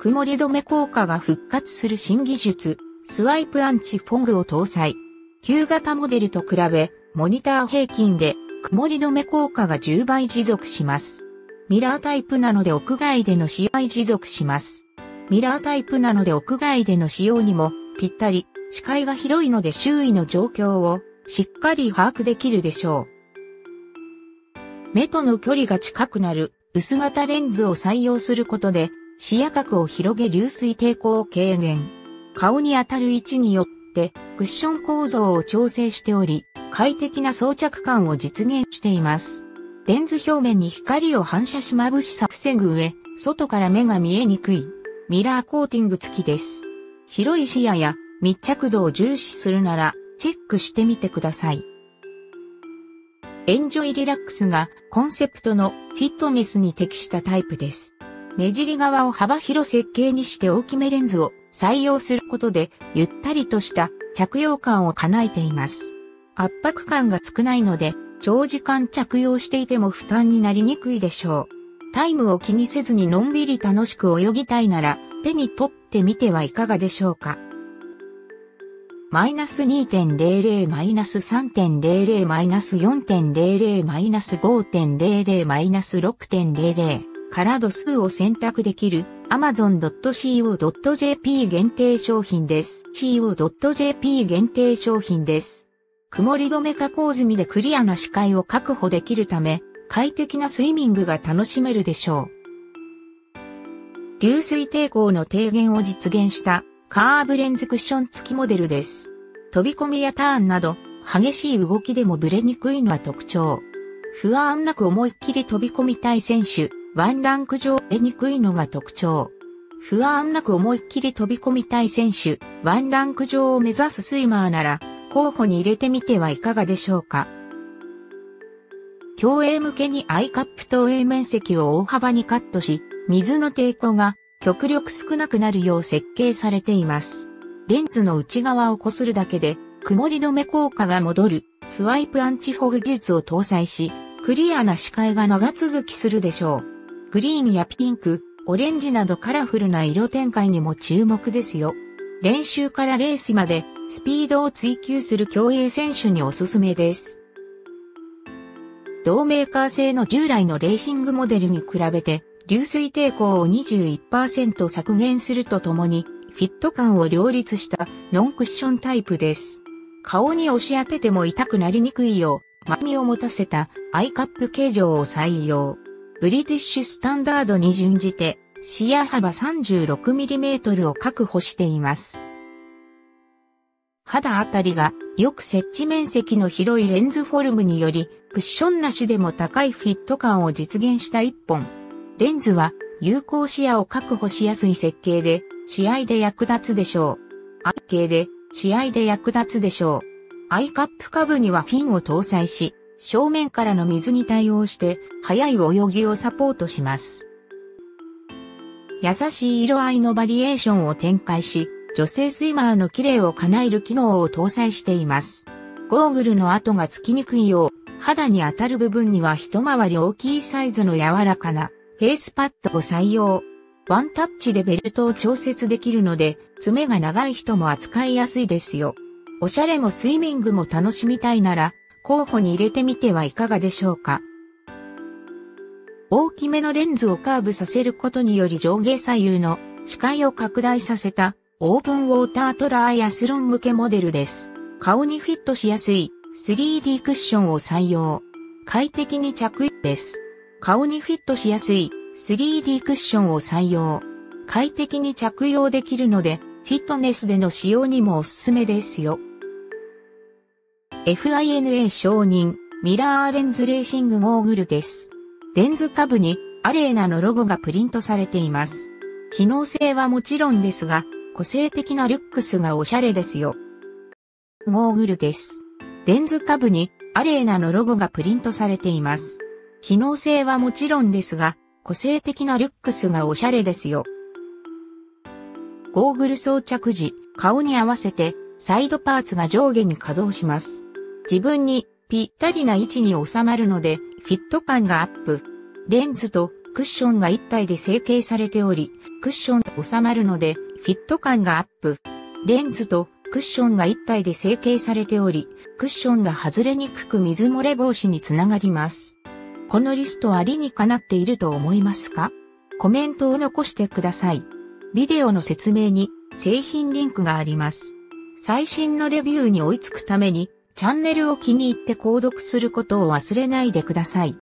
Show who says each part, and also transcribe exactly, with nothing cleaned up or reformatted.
Speaker 1: 曇り止め効果が復活する新技術、スワイプアンチフォグを搭載。旧型モデルと比べ、モニター平均で曇り止め効果がじゅうばい持続します。ミラータイプなので屋外での使用持続します。ミラータイプなので屋外での使用にもぴったり、視界が広いので周囲の状況をしっかり把握できるでしょう。目との距離が近くなる薄型レンズを採用することで視野角を広げ流水抵抗を軽減。顔に当たる位置によってクッション構造を調整しており、快適な装着感を実現しています。レンズ表面に光を反射し眩しさ防ぐ上、外から目が見えにくいミラーコーティング付きです。広い視野や密着度を重視するならチェックしてみてください。エンジョイリラックスがコンセプトのフィットネスに適したタイプです。目尻側を幅広設計にして大きめレンズを採用することでゆったりとした着用感を叶えています。圧迫感が少ないので長時間着用していても負担になりにくいでしょう。タイムを気にせずにのんびり楽しく泳ぎたいなら手に取ってみてはいかがでしょうか。マイナス にてんゼロゼロ、マイナス さんてんゼロゼロ、マイナス よんてんゼロゼロ、マイナス ごてんゼロゼロ、マイナス ろくてんゼロゼロから度数を選択できる アマゾンドットシーオードットジェーピー 限定商品です。シーオードットジェーピー 限定商品です。曇り止め加工済みでクリアな視界を確保できるため、快適なスイミングが楽しめるでしょう。流水抵抗の低減を実現したカーブレンズクッション付きモデルです。飛び込みやターンなど激しい動きでもブレにくいのは特徴。不安なく思いっきり飛び込みたい選手、ワンランク上ブレにくいのが特徴。不安なく思いっきり飛び込みたい選手、ワンランク上を目指すスイマーなら候補に入れてみてはいかがでしょうか。競泳向けにアイカップ投影面積を大幅にカットし、水の抵抗が極力少なくなるよう設計されています。レンズの内側を擦るだけで曇り止め効果が戻るスワイプアンチフォグ技術を搭載し、クリアな視界が長続きするでしょう。グリーンやピンク、オレンジなどカラフルな色展開にも注目ですよ。練習からレースまでスピードを追求する競泳選手におすすめです。同メーカー製の従来のレーシングモデルに比べて流水抵抗を にじゅういちパーセント 削減するとともにフィット感を両立したノンクッションタイプです。顔に押し当てても痛くなりにくいよう丸みを持たせたアイカップ形状を採用。ブリティッシュスタンダードに準じて視野幅 さんじゅうろくミリメートル を確保しています。肌あたりがよく接地面積の広いレンズフォルムによりクッションなしでも高いフィット感を実現した一本。レンズは有効視野を確保しやすい設計で試合で役立つでしょう。アイ系で試合で役立つでしょう。アイカップ下部にはフィンを搭載し、正面からの水に対応して速い泳ぎをサポートします。優しい色合いのバリエーションを展開し、女性スイマーの綺麗を叶える機能を搭載しています。ゴーグルの跡がつきにくいよう、肌に当たる部分には一回り大きいサイズの柔らかなフェイスパッドを採用。ワンタッチでベルトを調節できるので、爪が長い人も扱いやすいですよ。おしゃれもスイミングも楽しみたいなら、候補に入れてみてはいかがでしょうか。大きめのレンズをカーブさせることにより上下左右の視界を拡大させたオープンウォータートライアスロン向けモデルです。顔にフィットしやすい スリーディー クッションを採用。快適に着用です。顔にフィットしやすい スリーディー クッションを採用。快適に着用できるのでフィットネスでの使用にもおすすめですよ。エフアイエヌエー 承認ミラーレンズレーシングゴーグルです。レンズ下部にアレーナのロゴがプリントされています。機能性はもちろんですが、個性的なルックスがおしゃれですよ。ゴーグルです。レンズ下部にアレーナのロゴがプリントされています。機能性はもちろんですが、個性的なルックスがおしゃれですよ。ゴーグル装着時、顔に合わせてサイドパーツが上下に稼働します。自分にぴったりな位置に収まるのでフィット感がアップ。レンズとクッションが一体で成形されており、クッションが収まるので、フィット感がアップ。レンズとクッションが一体で成形されており、クッションが外れにくく水漏れ防止につながります。このリストは理にかなっていると思いますか？コメントを残してください。ビデオの説明に製品リンクがあります。最新のレビューに追いつくためにチャンネルを気に入って購読することを忘れないでください。